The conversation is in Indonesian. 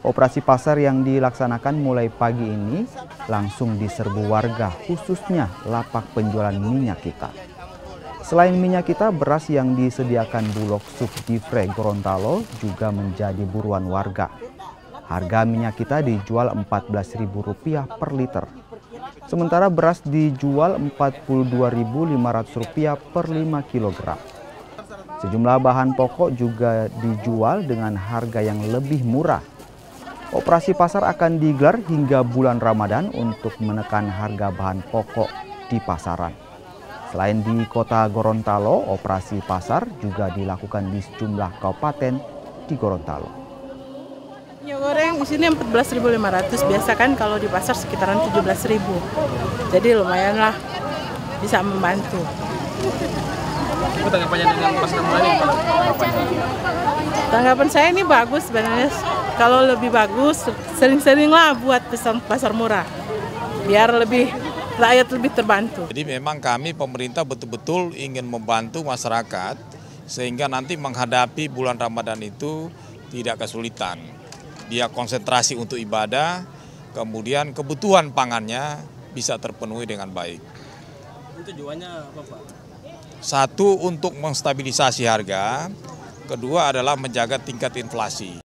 Operasi pasar yang dilaksanakan mulai pagi ini langsung diserbu warga, khususnya lapak penjualan minyak kita. Selain minyak kita, beras yang disediakan Bulog Subdivre Gorontalo juga menjadi buruan warga. Harga minyak kita dijual Rp14.000 per liter. Sementara beras dijual Rp42.500 per 5 kg. Sejumlah bahan pokok juga dijual dengan harga yang lebih murah. Operasi pasar akan digelar hingga bulan Ramadan untuk menekan harga bahan pokok di pasaran. Selain di kota Gorontalo, operasi pasar juga dilakukan di sejumlah kabupaten di Gorontalo. Minyak goreng di sini 14.500, biasa kan kalau di pasar sekitaran 17.000. Jadi lumayan lah, bisa membantu. Tanggapannya dengan pasar murah ini Tanggapan saya ini bagus sebenarnya. Kalau lebih bagus, sering-seringlah buat pasar murah, biar rakyat lebih terbantu. Jadi memang kami pemerintah betul-betul ingin membantu masyarakat sehingga nanti menghadapi bulan Ramadan itu tidak kesulitan. Dia konsentrasi untuk ibadah, kemudian kebutuhan pangannya bisa terpenuhi dengan baik. Tujuannya apa, Pak? Satu, untuk menstabilisasi harga. Kedua adalah menjaga tingkat inflasi.